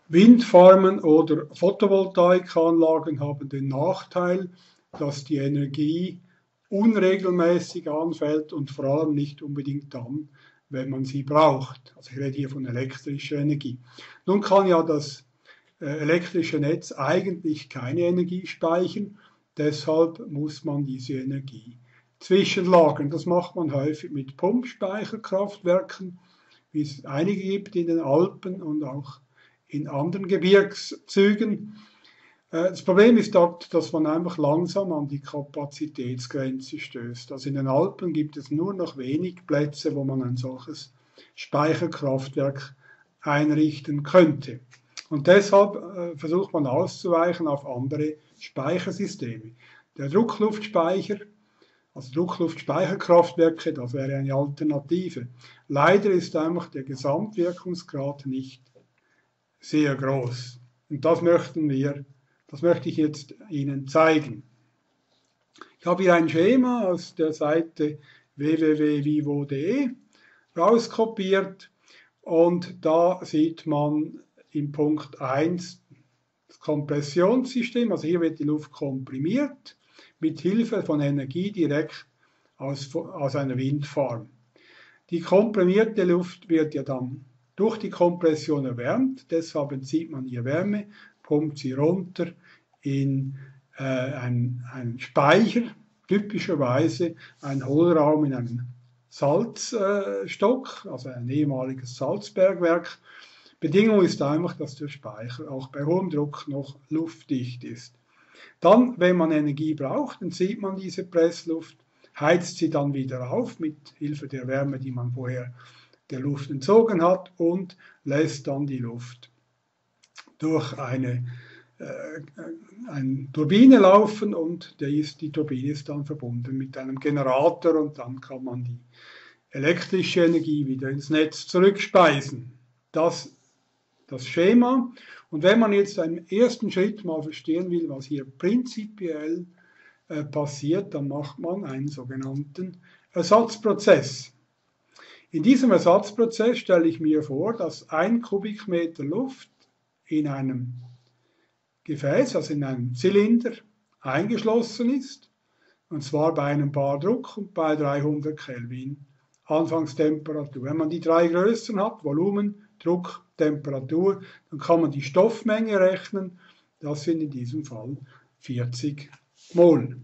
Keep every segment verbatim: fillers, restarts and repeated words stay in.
Windfarmen oder Photovoltaikanlagen haben den Nachteil, dass die Energie unregelmäßig anfällt und vor allem nicht unbedingt dann, wenn man sie braucht. Also ich rede hier von elektrischer Energie. Nun kann ja das äh, elektrische Netz eigentlich keine Energie speichern, deshalb muss man diese Energie zwischenlagern. Das macht man häufig mit Pumpspeicherkraftwerken, wie es einige gibt in den Alpen und auch in anderen Gebirgszügen. Das Problem ist dort, dass man einfach langsam an die Kapazitätsgrenze stößt. Also in den Alpen gibt es nur noch wenig Plätze, wo man ein solches Speicherkraftwerk einrichten könnte. Und deshalb äh, versucht man auszuweichen auf andere Speichersysteme. Der Druckluftspeicher, also Druckluftspeicherkraftwerke, das wäre eine Alternative. Leider ist einfach der Gesamtwirkungsgrad nicht sehr groß. Und das möchten wir, das möchte ich jetzt Ihnen zeigen. Ich habe hier ein Schema aus der Seite w w w punkt vivo punkt de rauskopiert und da sieht man im Punkt eins das Kompressionssystem, also hier wird die Luft komprimiert mit Hilfe von Energie direkt aus, aus einer Windfarm. Die komprimierte Luft wird ja dann durch die Kompression erwärmt, deshalb entzieht man ihr Wärme, pumpt sie runter in äh, einen, einen Speicher, typischerweise ein Hohlraum in einem Salzstock, äh, also ein ehemaliges Salzbergwerk. Bedingung ist einfach, dass der Speicher auch bei hohem Druck noch luftdicht ist. Dann, wenn man Energie braucht, entzieht man diese Pressluft, heizt sie dann wieder auf mit Hilfe der Wärme, die man vorher der Luft entzogen hat und lässt dann die Luft durch eine, äh, eine Turbine laufen und die, ist, die Turbine ist dann verbunden mit einem Generator und dann kann man die elektrische Energie wieder ins Netz zurückspeisen. Das das Schema. Und wenn man jetzt einen ersten Schritt mal verstehen will, was hier prinzipiell äh, passiert, dann macht man einen sogenannten Ersatzprozess. In diesem Ersatzprozess stelle ich mir vor, dass ein Kubikmeter Luft in einem Gefäß, also in einem Zylinder, eingeschlossen ist, und zwar bei einem Bardruck und bei dreihundert Kelvin Anfangstemperatur. Wenn man die drei Größen hat, Volumen, Druck, Temperatur, dann kann man die Stoffmenge rechnen, das sind in diesem Fall vierzig Mol.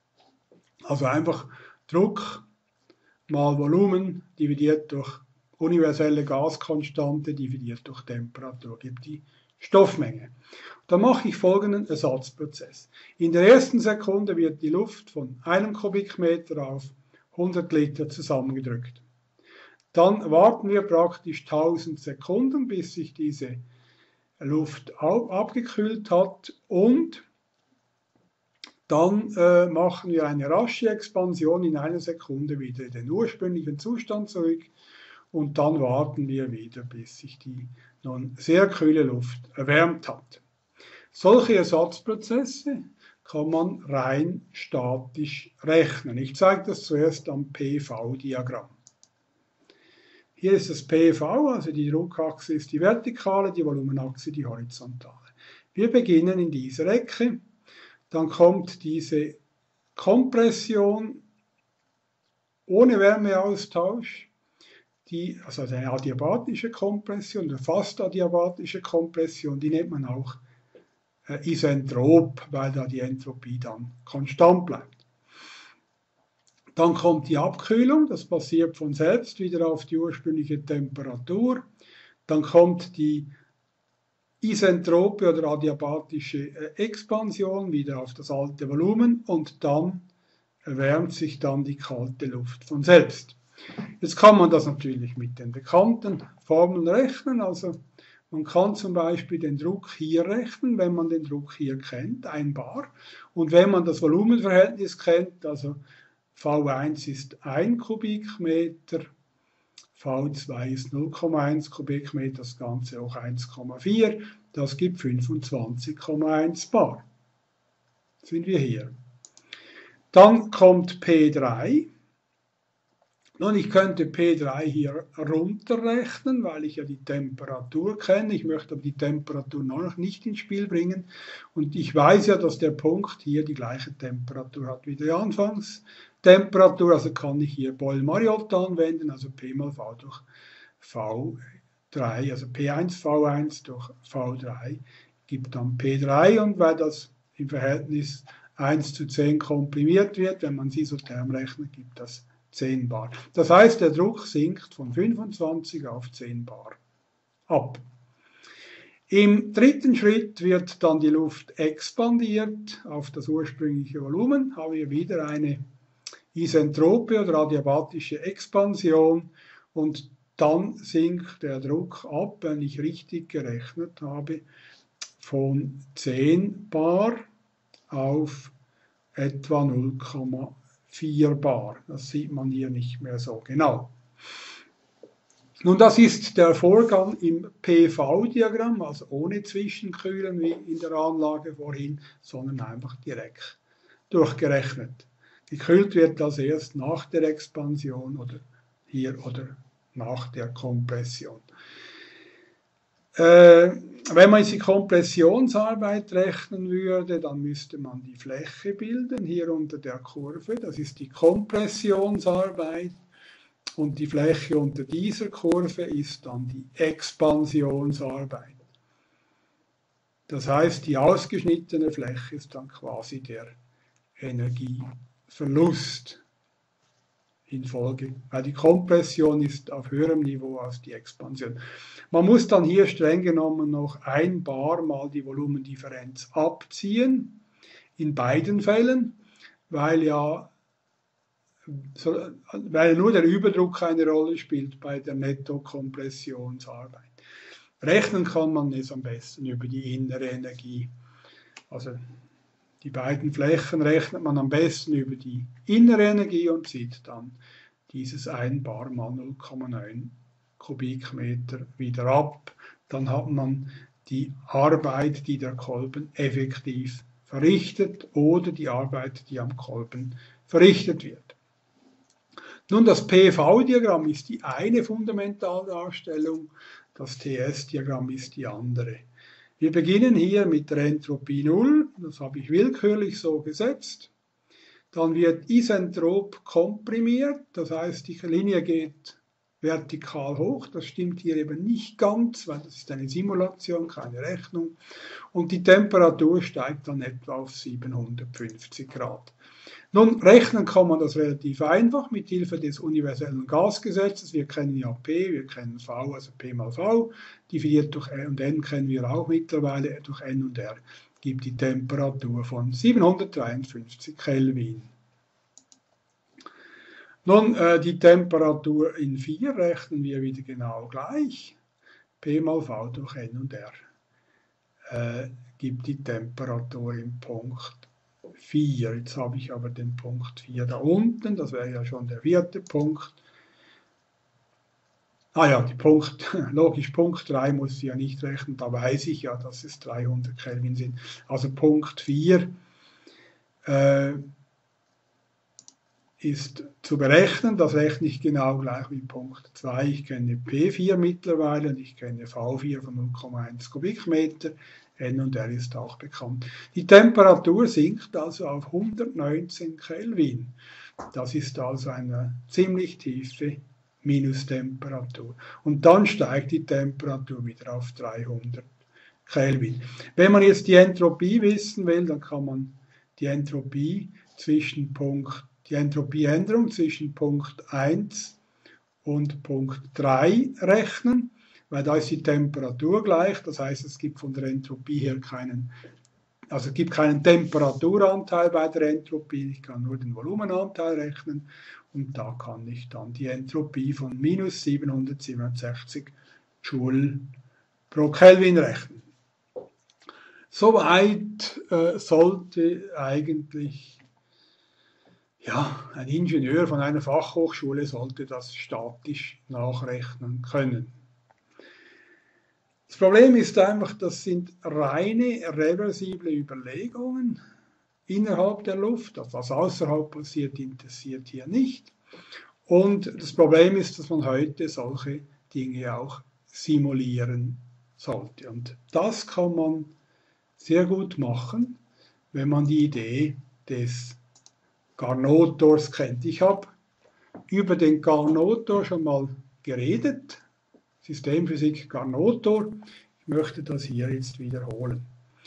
Also einfach Druck mal Volumen dividiert durch universelle Gaskonstante dividiert durch Temperatur gibt die Stoffmenge. Dann mache ich folgenden Ersatzprozess. In der ersten Sekunde wird die Luft von einem Kubikmeter auf hundert Liter zusammengedrückt. Dann warten wir praktisch tausend Sekunden, bis sich diese Luft abgekühlt hat und dann äh, machen wir eine rasche Expansion in einer Sekunde wieder in den ursprünglichen Zustand zurück und dann warten wir wieder, bis sich die nun sehr kühle Luft erwärmt hat. Solche Ersatzprozesse kann man rein statisch rechnen. Ich zeige das zuerst am P V-Diagramm. Hier ist das P V, also die Druckachse ist die vertikale, die Volumenachse die horizontale. Wir beginnen in dieser Ecke, dann kommt diese Kompression ohne Wärmeaustausch, die, also eine adiabatische Kompression, eine fast adiabatische Kompression, die nennt man auch äh, isentrop, weil da die Entropie dann konstant bleibt. Dann kommt die Abkühlung, das passiert von selbst wieder auf die ursprüngliche Temperatur. Dann kommt die isentrope oder adiabatische Expansion wieder auf das alte Volumen und dann erwärmt sich dann die kalte Luft von selbst. Jetzt kann man das natürlich mit den bekannten Formeln rechnen, also man kann zum Beispiel den Druck hier rechnen, wenn man den Druck hier kennt, ein Bar, und wenn man das Volumenverhältnis kennt, also V eins ist ein Kubikmeter, V zwei ist null Komma eins Kubikmeter, das Ganze auch eins Komma vier, das gibt fünfundzwanzig Komma eins Bar. Sind wir hier. Dann kommt P drei, Nun, ich könnte P drei hier runterrechnen, weil ich ja die Temperatur kenne. Ich möchte aber die Temperatur noch nicht ins Spiel bringen. Und ich weiß ja, dass der Punkt hier die gleiche Temperatur hat wie die Anfangstemperatur. Also kann ich hier Boyle-Mariotte anwenden, also P mal V durch V drei, also P eins V eins durch V drei gibt dann P drei. Und weil das im Verhältnis eins zu zehn komprimiert wird, wenn man es isotherm rechnet, gibt das zehn Bar. Das heißt, der Druck sinkt von fünfundzwanzig auf zehn Bar ab. Im dritten Schritt wird dann die Luft expandiert auf das ursprüngliche Volumen, haben wir wieder eine isentrope oder adiabatische Expansion und dann sinkt der Druck ab, wenn ich richtig gerechnet habe, von zehn Bar auf etwa null Komma vier Bar. Das sieht man hier nicht mehr so genau. Nun, das ist der Vorgang im P V-Diagramm, also ohne Zwischenkühlen wie in der Anlage vorhin, sondern einfach direkt durchgerechnet. Gekühlt wird das erst nach der Expansion oder hier oder nach der Kompression. Äh, wenn man jetzt die Kompressionsarbeit rechnen würde, dann müsste man die Fläche bilden, hier unter der Kurve. Das ist die Kompressionsarbeit. Und die Fläche unter dieser Kurve ist dann die Expansionsarbeit. Das heißt, die ausgeschnittene Fläche ist dann quasi der Energieverlust infolge, weil die Kompression ist auf höherem Niveau als die Expansion. Man muss dann hier streng genommen noch ein Bar mal die Volumendifferenz abziehen, in beiden Fällen, weil ja weil nur der Überdruck eine Rolle spielt bei der Nettokompressionsarbeit. Rechnen kann man es am besten über die innere Energie. Also die beiden Flächen rechnet man am besten über die innere Energie und zieht dann dieses ein Bar mal null Komma neun Kubikmeter wieder ab. Dann hat man die Arbeit, die der Kolben effektiv verrichtet oder die Arbeit, die am Kolben verrichtet wird. Nun, das P V-Diagramm ist die eine Fundamentaldarstellung, das T S-Diagramm ist die andere. Wir beginnen hier mit der Entropie null, das habe ich willkürlich so gesetzt. Dann wird isentrop komprimiert, das heißt, die Linie geht vertikal hoch, das stimmt hier eben nicht ganz, weil das ist eine Simulation, keine Rechnung. Und die Temperatur steigt dann etwa auf siebenhundertfünfzig Grad. Nun, rechnen kann man das relativ einfach mit Hilfe des universellen Gasgesetzes. Wir kennen ja P, wir kennen V, also P mal V, dividiert durch R und N kennen wir auch mittlerweile, durch N und R gibt die Temperatur von siebenhundertdreiundfünfzig Kelvin. Nun, äh, die Temperatur in vier rechnen wir wieder genau gleich. P mal V durch N und R äh, gibt die Temperatur im Punkt vier. Jetzt habe ich aber den Punkt vier da unten, das wäre ja schon der vierte Punkt. Ah ja, die Punkt, logisch, Punkt drei muss ich ja nicht rechnen, da weiß ich ja, dass es dreihundert Kelvin sind. Also Punkt vier äh, ist zu berechnen, das rechne ich genau gleich wie Punkt zwei. Ich kenne P vier mittlerweile und ich kenne V vier von null Komma eins Kubikmeter. N und R ist auch bekannt. Die Temperatur sinkt also auf hundertneunzehn Kelvin. Das ist also eine ziemlich tiefe Minustemperatur. Und dann steigt die Temperatur wieder auf dreihundert Kelvin. Wenn man jetzt die Entropie wissen will, dann kann man die Entropie zwischen Punkt, die Entropieänderung zwischen Punkt eins und Punkt drei rechnen, weil da ist die Temperatur gleich, das heißt, es gibt von der Entropie her keinen, also es gibt keinen Temperaturanteil bei der Entropie, ich kann nur den Volumenanteil rechnen und da kann ich dann die Entropie von minus siebenhundertsiebenundsechzig Joule pro Kelvin rechnen. Soweit äh, sollte eigentlich ja, ein Ingenieur von einer Fachhochschule sollte das statisch nachrechnen können. Das Problem ist einfach, das sind reine reversible Überlegungen innerhalb der Luft. Das, was außerhalb passiert, interessiert hier nicht. Und das Problem ist, dass man heute solche Dinge auch simulieren sollte. Und das kann man sehr gut machen, wenn man die Idee des Carnotors kennt. Ich habe über den Carnotor schon mal geredet, Systemphysik Carnotor. Ich möchte das hier jetzt wiederholen.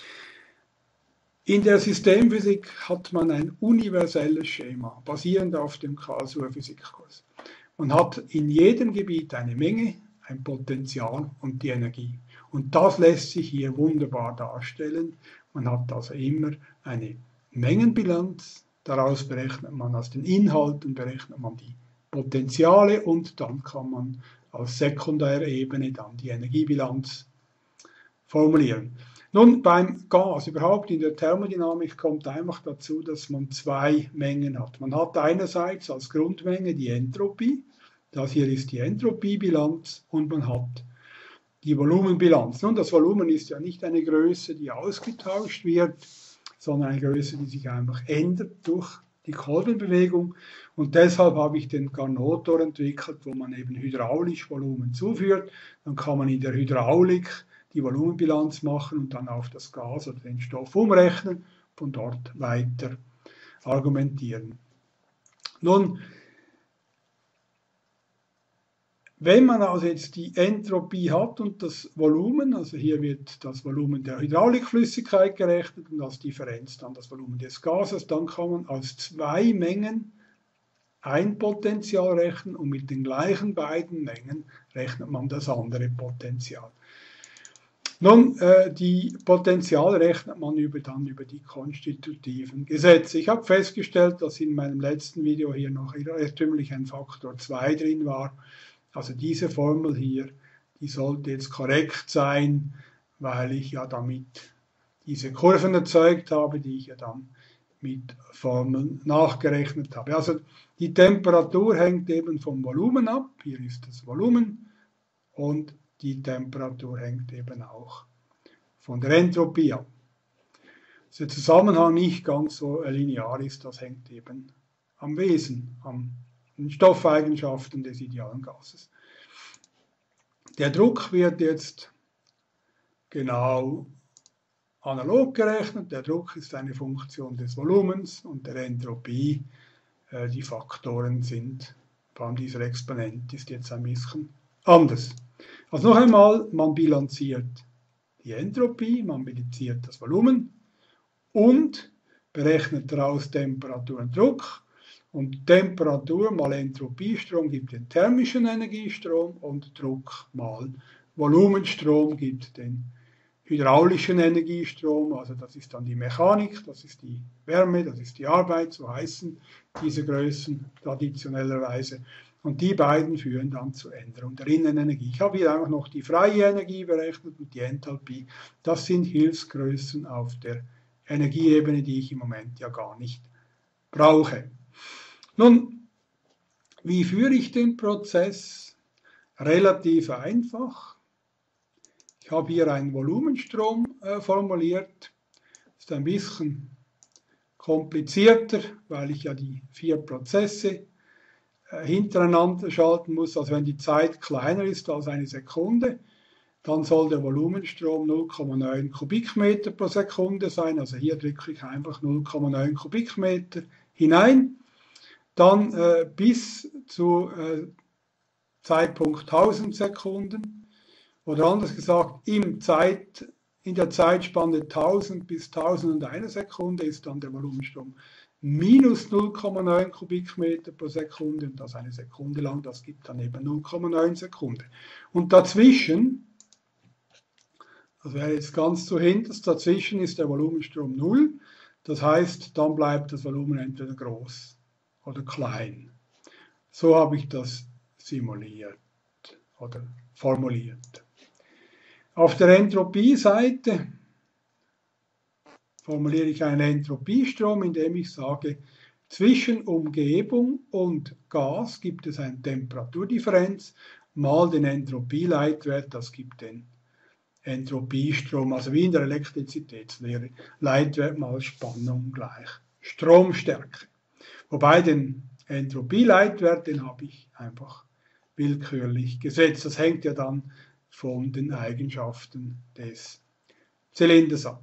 In der Systemphysik hat man ein universelles Schema, basierend auf dem Karlsruher Physikkurs. Man hat in jedem Gebiet eine Menge, ein Potential und die Energie. Und das lässt sich hier wunderbar darstellen. Man hat also immer eine Mengenbilanz, daraus berechnet man aus den Inhalten, berechnet man die Potenziale und dann kann man als Sekundärebene dann die Energiebilanz formulieren. Nun, beim Gas, überhaupt in der Thermodynamik kommt einfach dazu, dass man zwei Mengen hat. Man hat einerseits als Grundmenge die Entropie, das hier ist die Entropiebilanz und man hat die Volumenbilanz. Nun, das Volumen ist ja nicht eine Größe, die ausgetauscht wird, sondern eine Größe, die sich einfach ändert durch die Kolbenbewegung. Und deshalb habe ich den Carnotor entwickelt, wo man eben hydraulisch Volumen zuführt. Dann kann man in der Hydraulik die Volumenbilanz machen und dann auf das Gas oder den Stoff umrechnen, von dort weiter argumentieren. Nun, wenn man also jetzt die Entropie hat und das Volumen, also hier wird das Volumen der Hydraulikflüssigkeit gerechnet und als Differenz dann das Volumen des Gases, dann kann man aus zwei Mengen ein Potential rechnen und mit den gleichen beiden Mengen rechnet man das andere Potential. Nun, äh, die Potentiale rechnet man über, dann über die konstitutiven Gesetze. Ich habe festgestellt, dass in meinem letzten Video hier noch irrtümlich ein Faktor zwei drin war. Also diese Formel hier, die sollte jetzt korrekt sein, weil ich ja damit diese Kurven erzeugt habe, die ich ja dann mit Formeln nachgerechnet habe. Also die Temperatur hängt eben vom Volumen ab. Hier ist das Volumen und die Temperatur hängt eben auch von der Entropie ab. Dass der Zusammenhang nicht ganz so linear ist, das hängt eben am Wesen, an den Stoffeigenschaften des idealen Gases. Der Druck wird jetzt genau analog gerechnet. Der Druck ist eine Funktion des Volumens und der Entropie. Äh, die Faktoren sind, vor allem dieser Exponent ist jetzt ein bisschen anders. Also noch einmal, man bilanziert die Entropie, man bilanziert das Volumen und berechnet daraus Temperatur und Druck. Und Temperatur mal Entropiestrom gibt den thermischen Energiestrom und Druck mal Volumenstrom gibt den hydraulischen Energiestrom. Also das ist dann die Mechanik, das ist die Wärme, das ist die Arbeit, so heißen diese Größen traditionellerweise. Und die beiden führen dann zur Änderung der Innenenergie. Ich habe hier einfach noch die freie Energie berechnet und die Enthalpie. Das sind Hilfsgrößen auf der Energieebene, die ich im Moment ja gar nicht brauche. Nun, wie führe ich den Prozess? Relativ einfach. Ich habe hier einen Volumenstrom äh, formuliert. Das ist ein bisschen komplizierter, weil ich ja die vier Prozesse hintereinander schalten muss, also wenn die Zeit kleiner ist als eine Sekunde, dann soll der Volumenstrom null Komma neun Kubikmeter pro Sekunde sein, also hier drücke ich einfach null Komma neun Kubikmeter hinein, dann äh, bis zu äh, Zeitpunkt tausend Sekunden oder anders gesagt, im Zeit, in der Zeitspanne tausend bis tausendeins Sekunde ist dann der Volumenstrom minus null Komma neun Kubikmeter pro Sekunde und das eine Sekunde lang, das gibt dann eben null Komma neun Sekunden. Und dazwischen, das wäre jetzt ganz zu hinterst, dazwischen ist der Volumenstrom null, das heißt, dann bleibt das Volumen entweder groß oder klein. So habe ich das simuliert oder formuliert. Auf der Entropie-Seite formuliere ich einen Entropiestrom, indem ich sage, zwischen Umgebung und Gas gibt es eine Temperaturdifferenz mal den Entropieleitwert, das gibt den Entropiestrom, also wie in der Elektrizitätslehre, Leitwert mal Spannung gleich Stromstärke. Wobei den Entropieleitwert, den habe ich einfach willkürlich gesetzt. Das hängt ja dann von den Eigenschaften des Zylinders ab.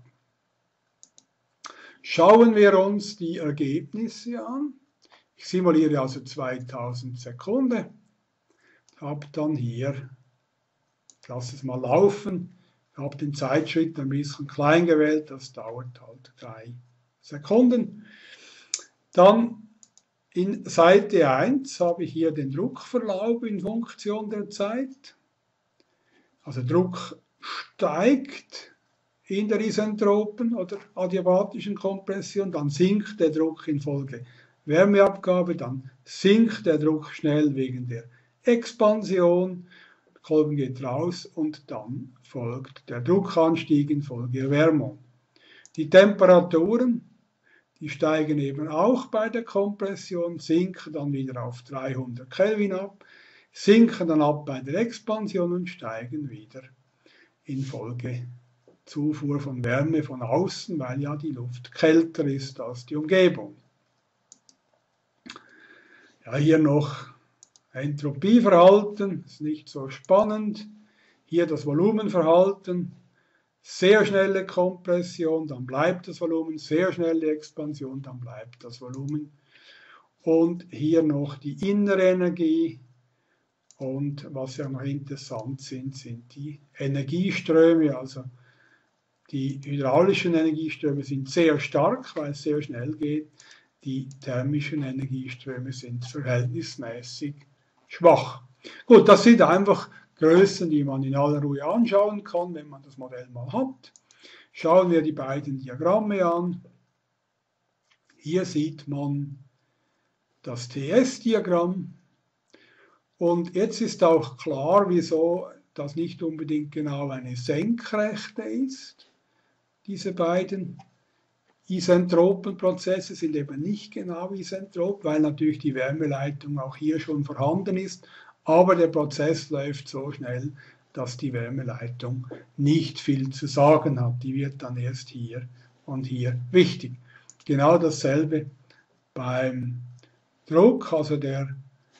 Schauen wir uns die Ergebnisse an. Ich simuliere also zweitausend Sekunden, habe dann hier, ich lasse es mal laufen, habe den Zeitschritt ein bisschen klein gewählt, das dauert halt drei Sekunden. Dann in Seite eins habe ich hier den Druckverlauf in Funktion der Zeit. Also Druck steigt in der isentropen oder adiabatischen Kompression, dann sinkt der Druck infolge Wärmeabgabe, dann sinkt der Druck schnell wegen der Expansion, der Kolben geht raus und dann folgt der Druckanstieg infolge Erwärmung. Die Temperaturen, die steigen eben auch bei der Kompression, sinken dann wieder auf dreihundert Kelvin ab, sinken dann ab bei der Expansion und steigen wieder infolge Zufuhr von Wärme von außen, weil ja die Luft kälter ist als die Umgebung. Ja, hier noch Entropieverhalten, ist nicht so spannend. Hier das Volumenverhalten, sehr schnelle Kompression, dann bleibt das Volumen, sehr schnelle Expansion, dann bleibt das Volumen. Und hier noch die innere Energie. Und was ja noch interessant sind, sind die Energieströme. Also die hydraulischen Energieströme sind sehr stark, weil es sehr schnell geht. Die thermischen Energieströme sind verhältnismäßig schwach. Gut, das sind einfach Größen, die man in aller Ruhe anschauen kann, wenn man das Modell mal hat. Schauen wir die beiden Diagramme an. Hier sieht man das T S-Diagramm. Und jetzt ist auch klar, wieso das nicht unbedingt genau eine Senkrechte ist. Diese beiden isentropen Prozesse sind eben nicht genau isentrop, weil natürlich die Wärmeleitung auch hier schon vorhanden ist, aber der Prozess läuft so schnell, dass die Wärmeleitung nicht viel zu sagen hat. Die wird dann erst hier und hier wichtig. Genau dasselbe beim Druck, also der,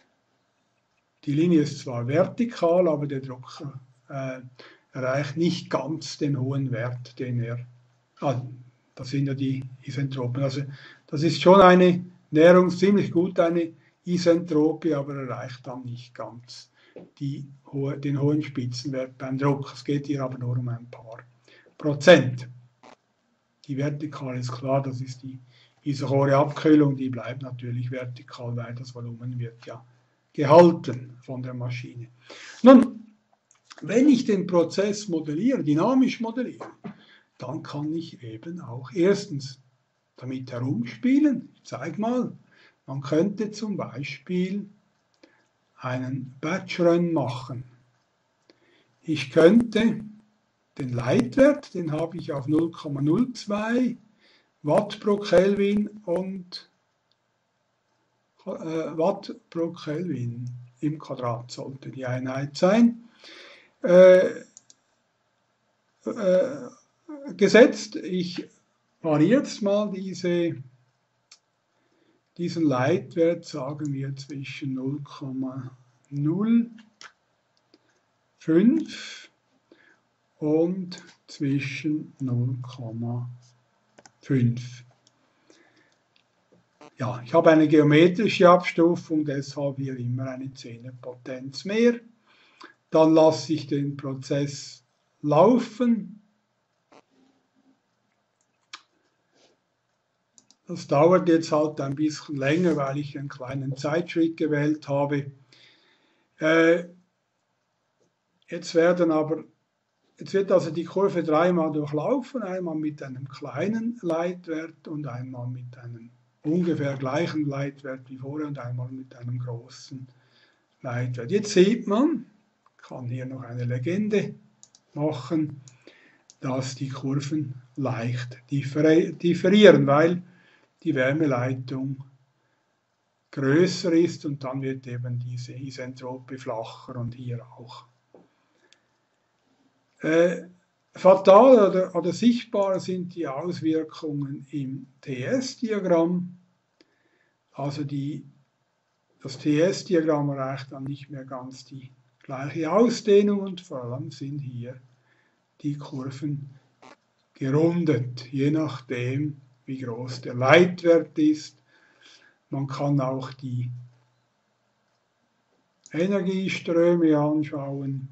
die Linie ist zwar vertikal, aber der Druck äh, erreicht nicht ganz den hohen Wert, den er hat. Ah, das sind ja die Isentropen. Also das ist schon eine Näherung, ziemlich gut eine Isentropie, aber erreicht dann nicht ganz die, den hohen Spitzenwert beim Druck. Es geht hier aber nur um ein paar Prozent. Die vertikale ist klar, das ist die isochore Abkühlung, die bleibt natürlich vertikal, weil das Volumen wird ja gehalten von der Maschine. Nun, wenn ich den Prozess modelliere, dynamisch modelliere, dann kann ich eben auch erstens damit herumspielen. Ich zeige mal, man könnte zum Beispiel einen Batch-Run machen. Ich könnte den Leitwert, den habe ich auf null Komma null zwei Watt pro Kelvin und äh, Watt pro Kelvin im Quadrat sollte die Einheit sein. Äh, äh, gesetzt. Ich variiere jetzt mal diese, diesen Leitwert, sagen wir zwischen null Komma null fünf und zwischen null Komma fünf. Ja, ich habe eine geometrische Abstufung, deshalb hier immer eine Zehnerpotenz mehr. Dann lasse ich den Prozess laufen. Das dauert jetzt halt ein bisschen länger, weil ich einen kleinen Zeitschritt gewählt habe. Äh, jetzt werden aber, jetzt wird also die Kurve dreimal durchlaufen, einmal mit einem kleinen Leitwert und einmal mit einem ungefähr gleichen Leitwert wie vorher und einmal mit einem großen Leitwert. Jetzt sieht man, ich kann hier noch eine Legende machen, dass die Kurven leicht differieren, weil die Wärmeleitung größer ist und dann wird eben diese Isentropie flacher und hier auch. Äh, fatal oder, oder sichtbar sind die Auswirkungen im T S-Diagramm, also die Das T S-Diagramm erreicht dann nicht mehr ganz die gleiche Ausdehnung und vor allem sind hier die Kurven gerundet, je nachdem, wie groß der Leitwert ist. Man kann auch die Energieströme anschauen.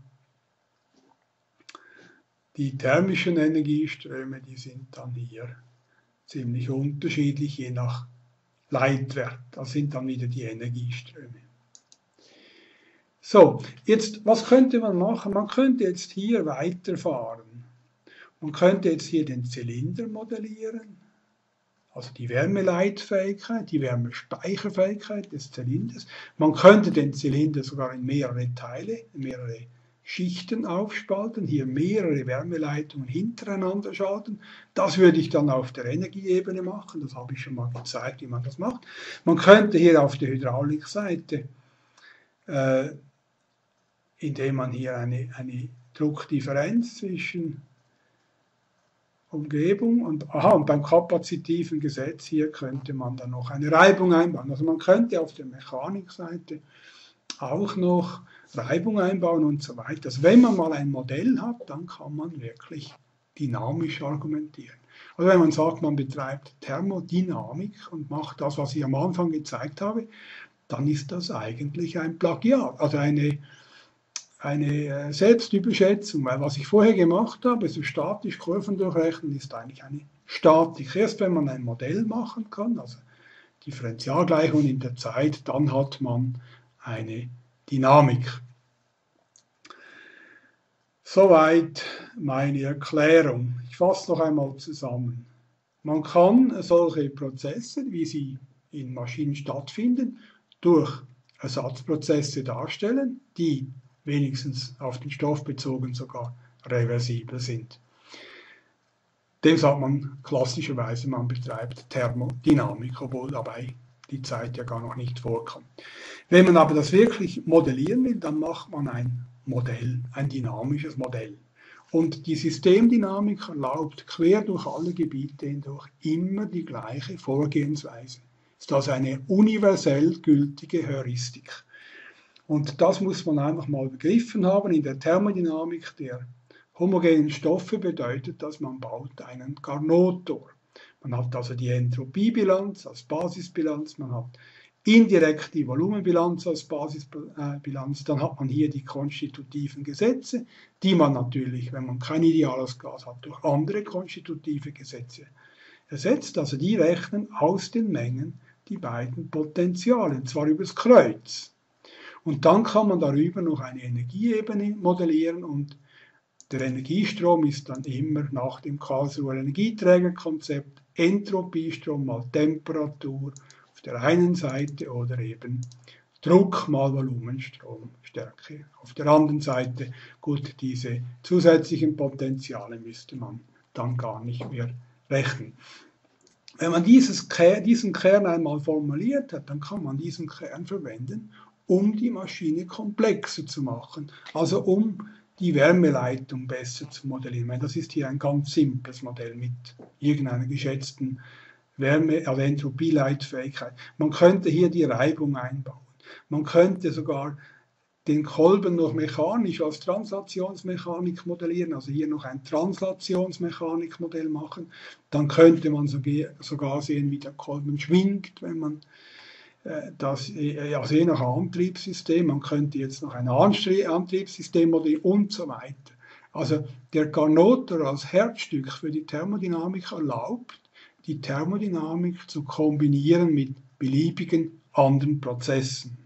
Die thermischen Energieströme, die sind dann hier ziemlich unterschiedlich, je nach Leitwert. Das sind dann wieder die Energieströme. So, jetzt, was könnte man machen? Man könnte jetzt hier weiterfahren. Man könnte jetzt hier den Zylinder modellieren, also die Wärmeleitfähigkeit, die Wärmespeicherfähigkeit des Zylinders. Man könnte den Zylinder sogar in mehrere Teile, in mehrere Schichten aufspalten, hier mehrere Wärmeleitungen hintereinander schalten. Das würde ich dann auf der Energieebene machen, das habe ich schon mal gezeigt, wie man das macht. Man könnte hier auf der Hydraulikseite, äh, indem man hier eine, eine Druckdifferenz zwischen Umgebung und, aha, und beim kapazitiven Gesetz hier könnte man dann noch eine Reibung einbauen. Also man könnte auf der Mechanikseite auch noch Reibung einbauen und so weiter. Also wenn man mal ein Modell hat, dann kann man wirklich dynamisch argumentieren. Also wenn man sagt, man betreibt Thermodynamik und macht das, was ich am Anfang gezeigt habe, dann ist das eigentlich ein Plagiat, also eine eine Selbstüberschätzung, weil was ich vorher gemacht habe, so statisch Kurven durchrechnen, ist eigentlich eine Statik. Erst wenn man ein Modell machen kann, also Differentialgleichung in der Zeit, dann hat man eine Dynamik. Soweit meine Erklärung. Ich fasse noch einmal zusammen. Man kann solche Prozesse, wie sie in Maschinen stattfinden, durch Ersatzprozesse darstellen, die wenigstens auf den Stoff bezogen sogar reversibel sind. Dem sagt man klassischerweise, man betreibt Thermodynamik, obwohl dabei die Zeit ja gar noch nicht vorkommt. Wenn man aber das wirklich modellieren will, dann macht man ein Modell, ein dynamisches Modell. Und die Systemdynamik erlaubt quer durch alle Gebiete hindurch immer die gleiche Vorgehensweise. Ist also eine universell gültige Heuristik. Und das muss man einfach mal begriffen haben. In der Thermodynamik der homogenen Stoffe bedeutet das, man baut einen Carnot-Tor. Man hat also die Entropiebilanz als Basisbilanz, man hat indirekt die Volumenbilanz als Basisbilanz, dann hat man hier die konstitutiven Gesetze, die man natürlich, wenn man kein ideales Gas hat, durch andere konstitutive Gesetze ersetzt. Also die rechnen aus den Mengen die beiden Potentiale, und zwar übers Kreuz. Und dann kann man darüber noch eine Energieebene modellieren und der Energiestrom ist dann immer nach dem Karlsruher Energieträgerkonzept Entropiestrom mal Temperatur auf der einen Seite oder eben Druck mal Volumenstromstärke auf der anderen Seite. Gut, diese zusätzlichen Potenziale müsste man dann gar nicht mehr rechnen. Wenn man dieses, diesen Kern einmal formuliert hat, dann kann man diesen Kern verwenden, um die Maschine komplexer zu machen, also um die Wärmeleitung besser zu modellieren. Ich meine, das ist hier ein ganz simples Modell mit irgendeiner geschätzten Wärme, also Entropieleitfähigkeit. Man könnte hier die Reibung einbauen. Man könnte sogar den Kolben noch mechanisch als Translationsmechanik modellieren, also hier noch ein Translationsmechanikmodell machen. Dann könnte man sogar sehen, wie der Kolben schwingt, wenn man das, also je nach Antriebssystem, man könnte jetzt noch ein Antriebssystem modellieren und so weiter. Also der Carnot-Tor als Herzstück für die Thermodynamik erlaubt, die Thermodynamik zu kombinieren mit beliebigen anderen Prozessen.